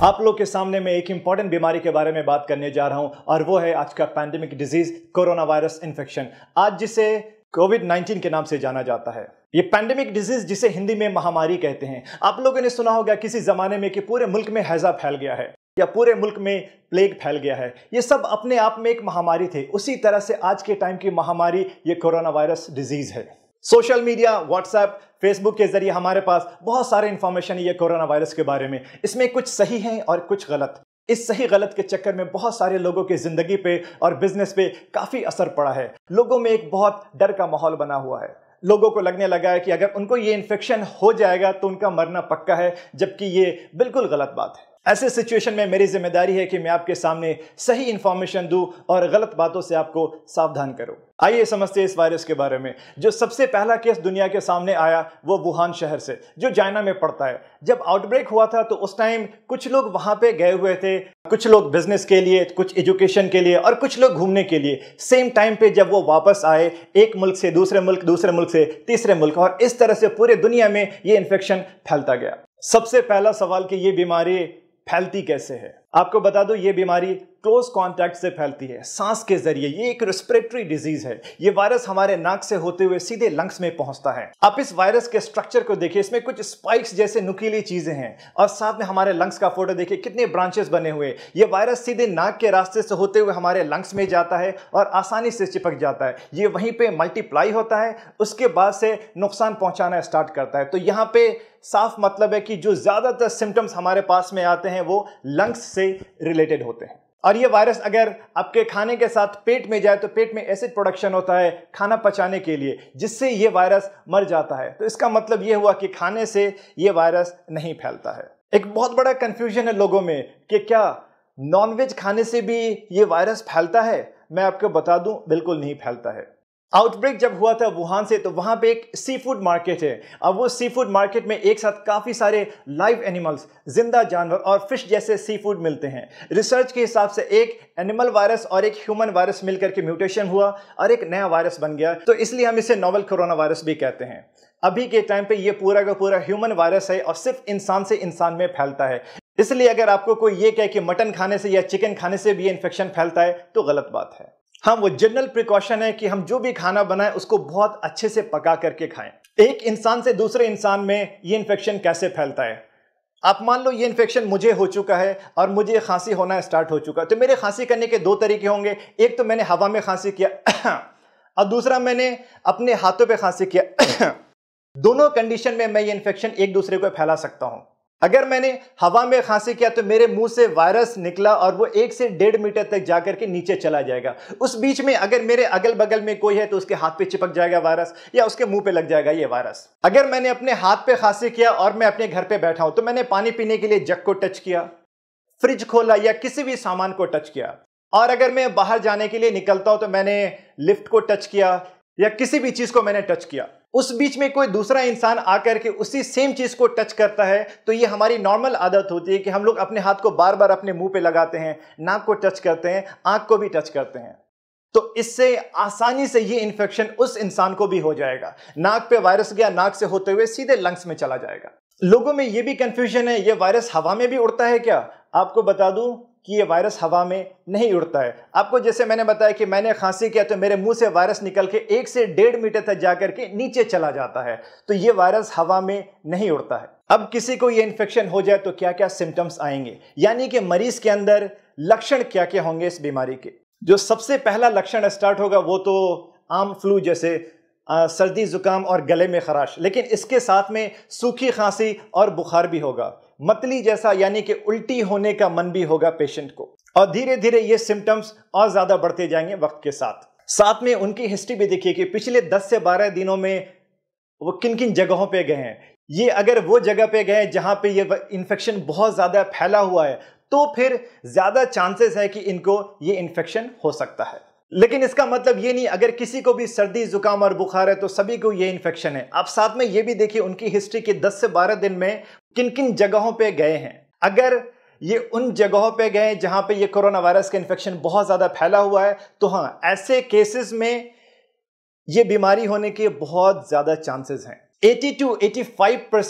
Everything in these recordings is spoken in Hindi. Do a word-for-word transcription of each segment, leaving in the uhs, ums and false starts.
आप लोग के सामने मैं एक इंपॉर्टेंट बीमारी के बारे में बात करने जा रहा हूं और वो है आज का pandemic disease corona virus infection, आज जिसे कोविड नाइनटीन के नाम से जाना जाता है। ये पैंडेमिक डिजीज जिसे हिंदी में महामारी कहते हैं। आप लोगों ने सुना होगा किसी जमाने में कि पूरे मुल्क में हैजा फैल गया है या पूरे मुल्क में प्लेग फैल गया है। ये सब अपने आप में एक महामारी थे। उसी तरह से आज के टाइम की महामारी ये कोरोना वायरस डिजीज है। सोशल मीडिया, व्हाट्सएप, फेसबुक के जरिए हमारे पास बहुत सारे इंफॉर्मेशन है ये कोरोना वायरस के बारे में। इसमें कुछ सही है और कुछ गलत। इस सही गलत के चक्कर में बहुत सारे लोगों की जिंदगी पे और बिजनेस पे काफी असर पड़ा है। लोगों में एक बहुत डर का माहौल बना हुआ है। लोगों को लगने लगा है कि अगर उनको ये इन्फेक्शन हो जाएगा तो उनका मरना पक्का है, जबकि ये बिल्कुल गलत बात है। ऐसे सिचुएशन में मेरी जिम्मेदारी है कि मैं आपके सामने सही इंफॉर्मेशन दूं और गलत बातों से आपको सावधान करूं। आइए समझते हैं इस वायरस के बारे में। जो सबसे पहला केस दुनिया के सामने आया वो वुहान शहर से, जो चाइना में पड़ता है। जब आउटब्रेक हुआ था तो उस टाइम कुछ लोग वहां पे गए हुए थे, कुछ लोग बिजनेस के लिए, कुछ एजुकेशन के लिए और कुछ लोग घूमने के लिए। सेम टाइम पे जब वो वापस आए, एक मुल्क से दूसरे मुल्क, दूसरे मुल्क से तीसरे मुल्क, और इस तरह से पूरे दुनिया में ये इन्फेक्शन फैलता गया। सबसे पहला सवाल कि ये बीमारी फैलती कैसे है। आपको बता दो, ये बीमारी क्लोज कांटेक्ट से फैलती है, सांस के जरिए। ये एक रेस्पिरेटरी डिजीज है। ये वायरस हमारे नाक से होते हुए सीधे लंग्स में पहुंचता है। आप इस वायरस के स्ट्रक्चर को देखिए, इसमें कुछ स्पाइक्स जैसे नुकीली चीजें हैं और साथ में हमारे लंग्स का फोटो देखिए, कितने ब्रांचेस बने हुए। ये वायरस सीधे नाक के रास्ते से होते हुए हमारे लंग्स में जाता है और आसानी से चिपक जाता है। ये वहीं पे मल्टीप्लाई होता है, उसके बाद से नुकसान पहुंचाना स्टार्ट करता है। तो यहाँ पे साफ मतलब है कि जो ज्यादातर सिम्टम्स हमारे पास में आते हैं वो लंग्स से रिलेटेड होते हैं। और ये वायरस अगर आपके खाने के साथ पेट में जाए तो पेट में एसिड प्रोडक्शन होता है खाना पचाने के लिए, जिससे ये वायरस मर जाता है। तो इसका मतलब ये हुआ कि खाने से ये वायरस नहीं फैलता है। एक बहुत बड़ा कंफ्यूजन है लोगों में कि क्या नॉनवेज खाने से भी ये वायरस फैलता है। मैं आपको बता दूं, बिल्कुल नहीं फैलता है। आउटब्रेक जब हुआ था वुहान से, तो वहां पे एक सी फूड मार्केट है। अब वो सी फूड मार्केट में एक साथ काफी सारे लाइव एनिमल्स, जिंदा जानवर और फिश जैसे सी फूड मिलते हैं। रिसर्च के हिसाब से एक एनिमल वायरस और एक ह्यूमन वायरस मिलकर के म्यूटेशन हुआ और एक नया वायरस बन गया। तो इसलिए हम इसे नोवेल कोरोना वायरस भी कहते हैं। अभी के टाइम पे ये पूरा का पूरा ह्यूमन वायरस है और सिर्फ इंसान से इंसान में फैलता है। इसलिए अगर आपको कोई ये कहे कि मटन खाने से या चिकन खाने से भी इन्फेक्शन फैलता है तो गलत बात है। हाँ, वो जनरल प्रिकॉशन है कि हम जो भी खाना बनाएं उसको बहुत अच्छे से पका करके खाएं। एक इंसान से दूसरे इंसान में ये इन्फेक्शन कैसे फैलता है। आप मान लो ये इन्फेक्शन मुझे हो चुका है और मुझे खांसी होना स्टार्ट हो चुका है, तो मेरे खांसी करने के दो तरीके होंगे। एक तो मैंने हवा में खांसी किया और दूसरा मैंने अपने हाथों पे खांसी किया। दोनों कंडीशन में मैं ये इन्फेक्शन एक दूसरे को फैला सकता हूं। अगर मैंने हवा में खांसी किया तो मेरे मुंह से वायरस निकला और वो एक से डेढ़ मीटर तक जाकर के नीचे चला जाएगा। उस बीच में अगर मेरे अगल बगल में कोई है तो उसके हाथ पे चिपक जाएगा वायरस या उसके मुंह पे लग जाएगा ये वायरस। अगर मैंने अपने हाथ पे खांसी किया और मैं अपने घर पे बैठा हूं तो मैंने पानी पीने के लिए जग को टच किया, फ्रिज खोला या किसी भी सामान को टच किया, और अगर मैं बाहर जाने के लिए निकलता हूं तो मैंने लिफ्ट को टच किया या किसी भी चीज को मैंने टच किया, उस बीच में कोई दूसरा इंसान आकर के उसी सेम चीज को टच करता है, तो ये हमारी नॉर्मल आदत होती है कि हम लोग अपने हाथ को बार बार अपने मुंह पे लगाते हैं, नाक को टच करते हैं, आंख को भी टच करते हैं। तो इससे आसानी से ये इन्फेक्शन उस इंसान को भी हो जाएगा। नाक पे वायरस गया, नाक से होते हुए सीधे लंग्स में चला जाएगा। लोगों में ये भी कंफ्यूजन है, ये वायरस हवा में भी उड़ता है क्या। आपको बता दूं कि ये वायरस हवा में नहीं उड़ता है। आपको जैसे मैंने बताया कि मैंने खांसी किया तो मेरे मुंह से वायरस निकल के एक से डेढ़ मीटर तक जाकर के नीचे चला जाता है, तो ये वायरस हवा में नहीं उड़ता है। अब किसी को ये इन्फेक्शन हो जाए तो क्या क्या सिम्टम्स आएंगे, यानी कि मरीज के अंदर लक्षण क्या क्या होंगे इस बीमारी के। जो सबसे पहला लक्षण स्टार्ट होगा वो तो आम फ्लू जैसे आ, सर्दी जुकाम और गले में खराश, लेकिन इसके साथ में सूखी खांसी और बुखार भी होगा। मतली जैसा यानी कि उल्टी होने का मन भी होगा पेशेंट को, और धीरे धीरे ये सिम्टम्स और ज्यादा बढ़ते जाएंगे वक्त के साथ। साथ में उनकी हिस्ट्री भी देखिए कि पिछले दस से बारह दिनों में वो किन किन जगहों पे गए हैं। ये अगर वो जगह पे गए जहां पे ये इन्फेक्शन बहुत ज्यादा फैला हुआ है तो फिर ज्यादा चांसेस है कि इनको ये इन्फेक्शन हो सकता है। लेकिन इसका मतलब ये नहीं अगर किसी को भी सर्दी जुकाम और बुखार है तो सभी को ये इन्फेक्शन है। आप साथ में ये भी देखिए उनकी हिस्ट्री के दस से बारह दिन में किन किन जगहों पे गए हैं। अगर ये उन जगहों पे गए जहां पे ये कोरोना वायरस का इन्फेक्शन बहुत ज्यादा फैला हुआ है तो हाँ, ऐसे केसेस में ये बीमारी होने के बहुत ज्यादा चांसेस हैं। अस्सी टू पचासी परसेंट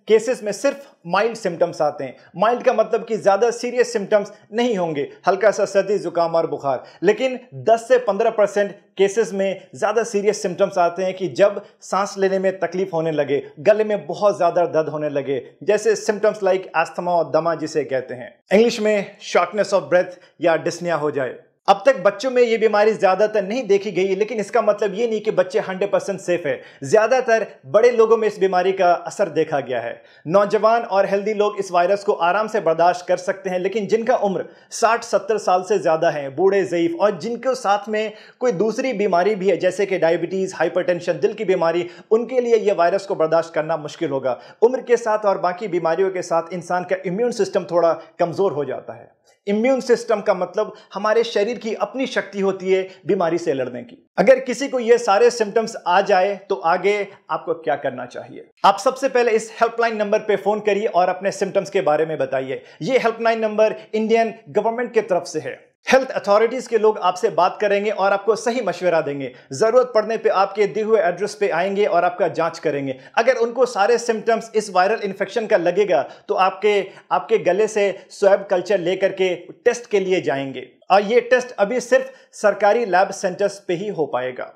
केसेस में सिर्फ माइल्ड सिम्टम्स आते हैं। माइल्ड का मतलब कि ज़्यादा सीरियस सिम्टम्स नहीं होंगे, हल्का सा सर्दी जुकाम और बुखार। लेकिन दस से पंद्रह परसेंट केसेस में ज़्यादा सीरियस सिम्टम्स आते हैं कि जब सांस लेने में तकलीफ होने लगे, गले में बहुत ज़्यादा दर्द होने लगे, जैसे सिम्टम्स लाइक एस्थमा और दमा जिसे कहते हैं, इंग्लिश में शॉर्टनेस ऑफ ब्रेथ या डिस्निया हो जाए। अब तक बच्चों में ये बीमारी ज्यादातर नहीं देखी गई, लेकिन इसका मतलब ये नहीं कि बच्चे हंड्रेड परसेंट सेफ है। ज्यादातर बड़े लोगों में इस बीमारी का असर देखा गया है। नौजवान और हेल्दी लोग इस वायरस को आराम से बर्दाश्त कर सकते हैं, लेकिन जिनका उम्र साठ सत्तर साल से ज्यादा है, बूढ़े, ज़ईफ और जिनके साथ में कोई दूसरी बीमारी भी है जैसे कि डायबिटीज, हाइपरटेंशन, दिल की बीमारी, उनके लिए यह वायरस को बर्दाश्त करना मुश्किल होगा। उम्र के साथ और बाकी बीमारियों के साथ इंसान का इम्यून सिस्टम थोड़ा कमजोर हो जाता है। इम्यून सिस्टम का मतलब हमारे शरीर की अपनी शक्ति होती है बीमारी से लड़ने की। अगर किसी को ये सारे सिम्टम्स आ जाए तो आगे आपको क्या करना चाहिए? आप सबसे पहले इस हेल्पलाइन नंबर पे फोन करिए और अपने सिम्टम्स के बारे में बताइए। ये हेल्पलाइन नंबर इंडियन गवर्नमेंट की तरफ से है। हेल्थ अथॉरिटीज के लोग आपसे बात करेंगे और आपको सही मशवरा देंगे। जरूरत पड़ने पे आपके दिए हुए एड्रेस पे आएंगे और आपका जांच करेंगे। अगर उनको सारे सिम्टम्स इस वायरल इन्फेक्शन का लगेगा तो आपके आपके गले से स्वैब कल्चर लेकर के टेस्ट के लिए जाएंगे, और ये टेस्ट अभी सिर्फ सरकारी लैब सेंटर्स पे ही हो पाएगा।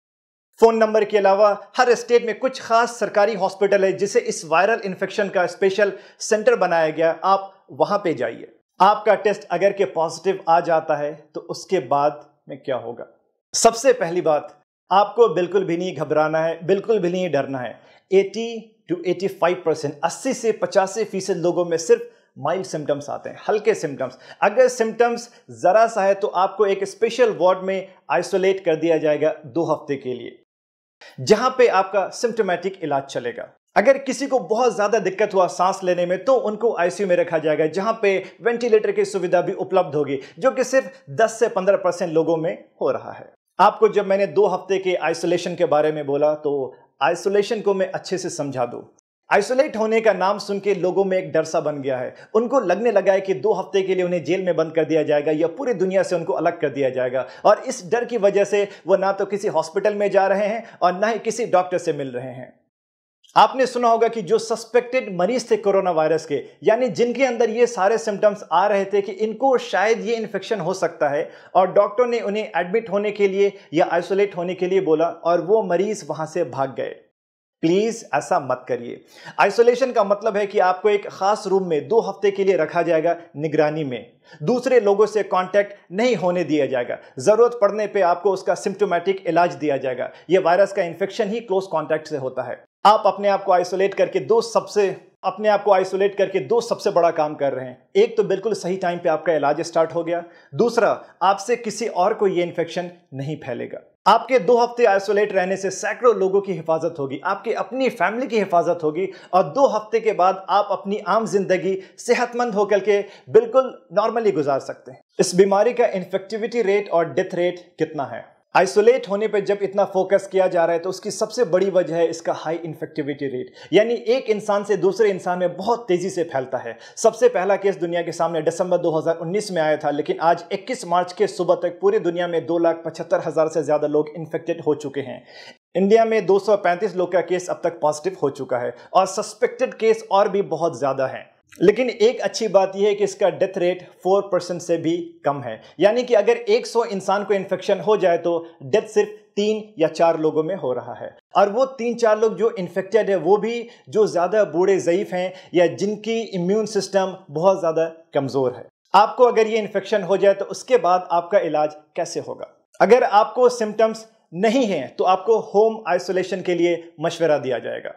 फोन नंबर के अलावा हर स्टेट में कुछ खास सरकारी हॉस्पिटल है जिसे इस वायरल इन्फेक्शन का स्पेशल सेंटर बनाया गया, आप वहां पे जाइए। आपका टेस्ट अगर के पॉजिटिव आ जाता है तो उसके बाद में क्या होगा? सबसे पहली बात, आपको बिल्कुल भी नहीं घबराना है, बिल्कुल भी नहीं डरना है। अस्सी टू पचासी परसेंट, अस्सी से पचासी फीसद लोगों में सिर्फ माइल्ड सिम्टम्स आते हैं, हल्के सिम्टम्स। अगर सिम्टम्स जरा सा है तो आपको एक स्पेशल वार्ड में आइसोलेट कर दिया जाएगा दो हफ्ते के लिए, जहां पे आपका सिम्टोमेटिक इलाज चलेगा। अगर किसी को बहुत ज्यादा दिक्कत हुआ सांस लेने में तो उनको आईसीयू में रखा जाएगा, जहां पे वेंटिलेटर की सुविधा भी उपलब्ध होगी, जो कि सिर्फ दस से पंद्रह परसेंट लोगों में हो रहा है। आपको जब मैंने दो हफ्ते के आइसोलेशन के बारे में बोला तो आइसोलेशन को मैं अच्छे से समझा दूं। आइसोलेट होने का नाम सुन के लोगों में एक डर सा बन गया है। उनको लगने लगा है कि दो हफ्ते के लिए उन्हें जेल में बंद कर दिया जाएगा या पूरी दुनिया से उनको अलग कर दिया जाएगा, और इस डर की वजह से वो ना तो किसी हॉस्पिटल में जा रहे हैं और ना ही किसी डॉक्टर से मिल रहे हैं। आपने सुना होगा कि जो सस्पेक्टेड मरीज थे कोरोना वायरस के, यानी जिनके अंदर ये सारे सिम्टम्स आ रहे थे कि इनको शायद ये इन्फेक्शन हो सकता है, और डॉक्टर ने उन्हें एडमिट होने के लिए या आइसोलेट होने के लिए बोला और वो मरीज वहां से भाग गए। प्लीज ऐसा मत करिए। आइसोलेशन का मतलब है कि आपको एक खास रूम में दो हफ्ते के लिए रखा जाएगा, निगरानी में। दूसरे लोगों से कांटेक्ट नहीं होने दिया जाएगा। जरूरत पड़ने पे आपको उसका सिम्टोमेटिक इलाज दिया जाएगा। यह वायरस का इन्फेक्शन ही क्लोज कांटेक्ट से होता है। आप अपने आप को आइसोलेट करके दो सबसे अपने आप को आइसोलेट करके दो सबसे बड़ा काम कर रहे हैं। एक तो बिल्कुल सही टाइम पे आपका इलाज स्टार्ट हो गया, दूसरा आपसे किसी और को ये इन्फेक्शन नहीं फैलेगा। आपके दो हफ्ते आइसोलेट रहने से सैकड़ों लोगों की हिफाजत होगी, आपकी अपनी फैमिली की हिफाजत होगी, और दो हफ्ते के बाद आप अपनी आम जिंदगी सेहतमंद होकर के बिल्कुल नॉर्मली गुजार सकते हैं। इस बीमारी का इन्फेक्टिविटी रेट और डेथ रेट कितना है? आइसोलेट होने पर जब इतना फोकस किया जा रहा है तो उसकी सबसे बड़ी वजह है इसका हाई इन्फेक्टिविटी रेट, यानी एक इंसान से दूसरे इंसान में बहुत तेजी से फैलता है। सबसे पहला केस दुनिया के सामने दिसंबर दो हज़ार उन्नीस में आया था, लेकिन आज इक्कीस मार्च के सुबह तक पूरी दुनिया में दो लाख पचहत्तर हजार से ज्यादा लोग इन्फेक्टेड हो चुके हैं। इंडिया में दो सौ पैंतीस लोग का केस अब तक पॉजिटिव हो चुका है, और सस्पेक्टेड केस और भी बहुत ज्यादा है। लेकिन एक अच्छी बात यह है कि इसका डेथ रेट चार परसेंट से भी कम है, यानी कि अगर सौ इंसान को इन्फेक्शन हो जाए तो डेथ सिर्फ तीन या चार लोगों में हो रहा है, और वो तीन चार लोग जो इन्फेक्टेड है वो भी जो ज्यादा बूढ़े, ज़ईफ हैं या जिनकी इम्यून सिस्टम बहुत ज्यादा कमजोर है। आपको अगर ये इन्फेक्शन हो जाए तो उसके बाद आपका इलाज कैसे होगा? अगर आपको सिम्टम्स नहीं है तो आपको होम आइसोलेशन के लिए मशवरा दिया जाएगा।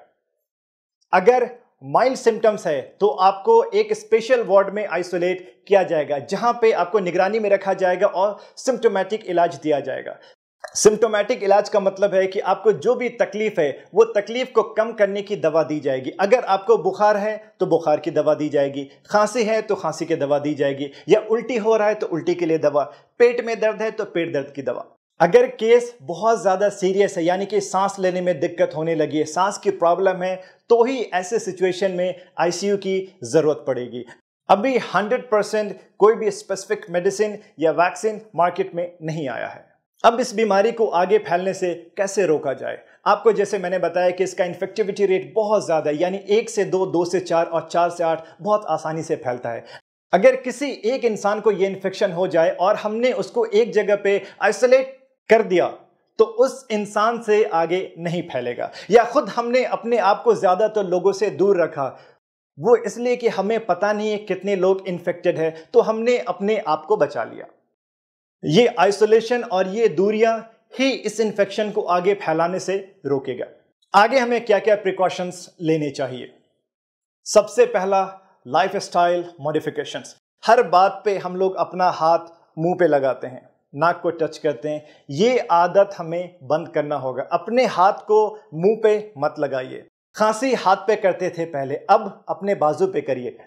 अगर माइल्ड सिम्टम्स है तो आपको एक स्पेशल वार्ड में आइसोलेट किया जाएगा, जहां पे आपको निगरानी में रखा जाएगा और सिम्टोमेटिक इलाज दिया जाएगा। सिम्टोमेटिक इलाज का मतलब है कि आपको जो भी तकलीफ है वो तकलीफ को कम करने की दवा दी जाएगी। अगर आपको बुखार है तो बुखार की दवा दी जाएगी, खांसी है तो खांसी की दवा दी जाएगी, या उल्टी हो रहा है तो उल्टी के लिए दवा, पेट में दर्द है तो पेट दर्द की दवा। अगर केस बहुत ज्यादा सीरियस है, यानी कि सांस लेने में दिक्कत होने लगी है, सांस की प्रॉब्लम है, तो ही ऐसे सिचुएशन में आईसीयू की जरूरत पड़ेगी। अभी सौ परसेंट कोई भी स्पेसिफिक मेडिसिन या वैक्सीन मार्केट में नहीं आया है। अब इस बीमारी को आगे फैलने से कैसे रोका जाए? आपको जैसे मैंने बताया कि इसका इन्फेक्टिविटी रेट बहुत ज़्यादा है, यानी एक से दो, दो से चार और चार से आठ बहुत आसानी से फैलता है। अगर किसी एक इंसान को ये इन्फेक्शन हो जाए और हमने उसको एक जगह पे आइसोलेट कर दिया तो उस इंसान से आगे नहीं फैलेगा। या खुद हमने अपने आप को ज़्यादातर लोगों से दूर रखा, वो इसलिए कि हमें पता नहीं है कितने लोग इन्फेक्टेड है, तो हमने अपने आप को बचा लिया। ये आइसोलेशन और ये दूरियां ही इस इन्फेक्शन को आगे फैलाने से रोकेगा। आगे हमें क्या क्या प्रिकॉशंस लेने चाहिए? सबसे पहला, लाइफस्टाइल मॉडिफिकेशंस। हर बात पे हम लोग अपना हाथ मुंह पे लगाते हैं, नाक को टच करते हैं। ये आदत हमें बंद करना होगा। अपने हाथ को मुंह पे मत लगाइए। खांसी हाथ पे करते थे पहले, अब अपने बाजू पे करिए।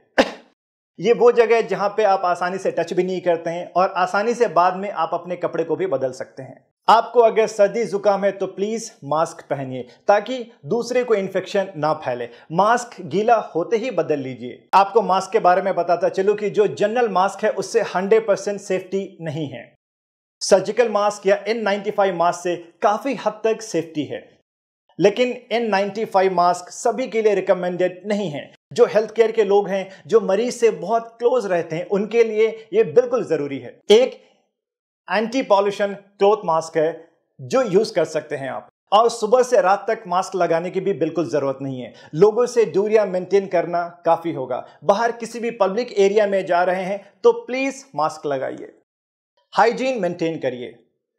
ये वो जगह है जहां पे आप आसानी से टच भी नहीं करते हैं और आसानी से बाद में आप अपने कपड़े को भी बदल सकते हैं। आपको अगर सर्दी जुकाम है तो प्लीज मास्क पहनिए ताकि दूसरे को इन्फेक्शन ना फैले। मास्क गीला होते ही बदल लीजिए। आपको मास्क के बारे में बताता चलूं कि जो जनरल मास्क है उससे हंड्रेड परसेंट सेफ्टी नहीं है। सर्जिकल मास्क या एन नाइंटी फाइव मास्क से काफी हद तक सेफ्टी है, लेकिन एन नाइंटी फाइव मास्क सभी के लिए रिकमेंडेड नहीं है। जो हेल्थ केयर के लोग हैं, जो मरीज से बहुत क्लोज रहते हैं, उनके लिए ये बिल्कुल जरूरी है। एक एंटी पॉल्यूशन क्लॉथ मास्क है जो यूज कर सकते हैं आप, और सुबह से रात तक मास्क लगाने की भी बिल्कुल जरूरत नहीं है। लोगों से दूरियां मेंटेन करना काफी होगा। बाहर किसी भी पब्लिक एरिया में जा रहे हैं तो प्लीज मास्क लगाइए। हाइजीन मेंटेन करिए,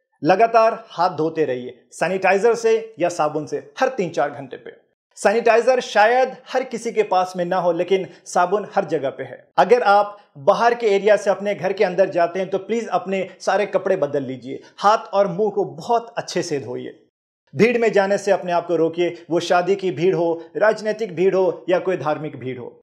लगातार हाथ धोते रहिए सैनिटाइजर से या साबुन से हर तीन चार घंटे पे। सैनिटाइजर शायद हर किसी के पास में ना हो, लेकिन साबुन हर जगह पे है। अगर आप बाहर के एरिया से अपने घर के अंदर जाते हैं तो प्लीज अपने सारे कपड़े बदल लीजिए। हाथ और मुंह को बहुत अच्छे से धोइए। भीड़ में जाने से अपने आप को रोकिए, वो शादी की भीड़ हो, राजनीतिक भीड़ हो या कोई धार्मिक भीड़ हो।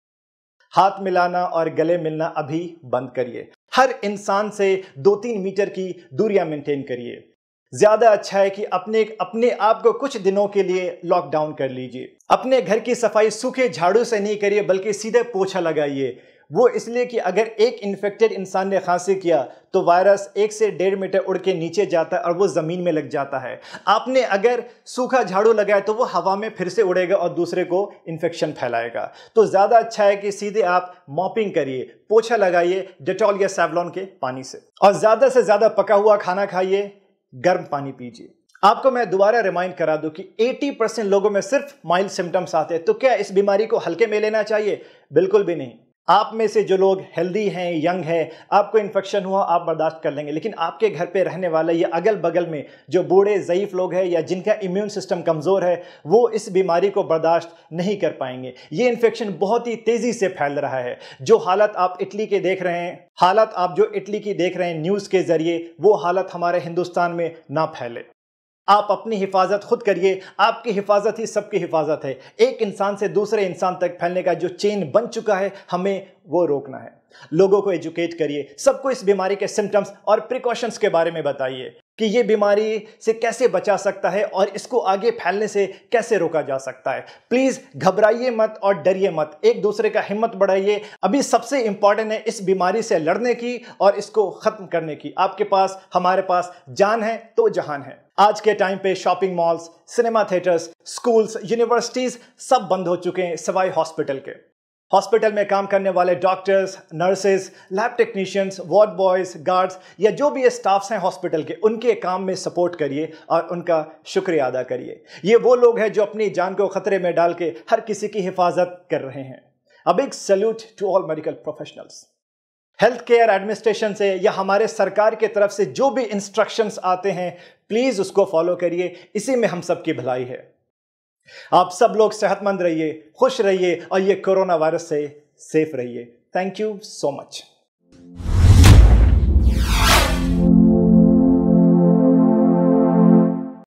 हाथ मिलाना और गले मिलना अभी बंद करिए। हर इंसान से दो तीन मीटर की दूरियां मेंटेन करिए। ज्यादा अच्छा है कि अपने अपने आप को कुछ दिनों के लिए लॉकडाउन कर लीजिए। अपने घर की सफाई सूखे झाड़ू से नहीं करिए, बल्कि सीधे पोछा लगाइए। वो इसलिए कि अगर एक इन्फेक्टेड इंसान ने खांसी किया तो वायरस एक से डेढ़ मीटर उड़ के नीचे जाता है और वो जमीन में लग जाता है। आपने अगर सूखा झाड़ू लगाया तो वो हवा में फिर से उड़ेगा और दूसरे को इन्फेक्शन फैलाएगा। तो ज्यादा अच्छा है कि सीधे आप मॉपिंग करिए, पोछा लगाइए डेटॉल या सेवलॉन के पानी से, और ज्यादा से ज्यादा पका हुआ खाना खाइए, गर्म पानी पीजिए। आपको मैं दोबारा रिमाइंड करा दूं कि अस्सी परसेंट लोगों में सिर्फ माइल्ड सिम्टम्स आते हैं। तो क्या इस बीमारी को हल्के में लेना चाहिए? बिल्कुल भी नहीं। आप में से जो लोग हेल्दी हैं, यंग हैं, आपको इन्फेक्शन हुआ आप बर्दाश्त कर लेंगे, लेकिन आपके घर पे रहने वाले या अगल बगल में जो बूढ़े ज़ईफ लोग हैं या जिनका इम्यून सिस्टम कमज़ोर है, वो इस बीमारी को बर्दाश्त नहीं कर पाएंगे। ये इन्फेक्शन बहुत ही तेज़ी से फैल रहा है। जो हालत आप इटली के देख रहे हैं, हालत आप जो इटली की देख रहे हैं न्यूज़ के ज़रिए, वो हालत हमारे हिंदुस्तान में ना फैले। आप अपनी हिफाजत खुद करिए। आपकी हिफाजत ही सबकी हिफाजत है। एक इंसान से दूसरे इंसान तक फैलने का जो चेन बन चुका है, हमें वो रोकना है। लोगों को एजुकेट करिए, सबको इस बीमारी के सिम्टम्स और प्रिकॉशंस के बारे में बताइए कि ये बीमारी से कैसे बचा सकता है और इसको आगे फैलने से कैसे रोका जा सकता है। प्लीज घबराइए मत और डरिए मत, एक दूसरे का हिम्मत बढ़ाइए। अभी सबसे इंपॉर्टेंट है इस बीमारी से लड़ने की और इसको खत्म करने की। आपके पास, हमारे पास जान है तो जहान है। आज के टाइम पे shopping malls, cinema theatres, schools, universities सब बंद हो चुके हैं सिवाय हॉस्पिटल के। हॉस्पिटल में काम करने वाले doctors, nurses, lab technicians, ward boys, guards या जो भी स्टाफ्स हैं हॉस्पिटल के, उनके काम में सपोर्ट करिए और उनका शुक्रिया अदा करिए। ये वो लोग हैं जो अपनी जान को खतरे में डाल के हर किसी की हिफाजत कर रहे हैं। A big salute to all medical professionals. Health care administration से या हमारे सरकार के तरफ से जो भी इंस्ट्रक्शंस आते हैं, प्लीज उसको फॉलो करिए। इसी में हम सबकी भलाई है। आप सब लोग सेहतमंद रहिए, खुश रहिए और ये कोरोना वायरस से सेफ रहिए। Thank you so much.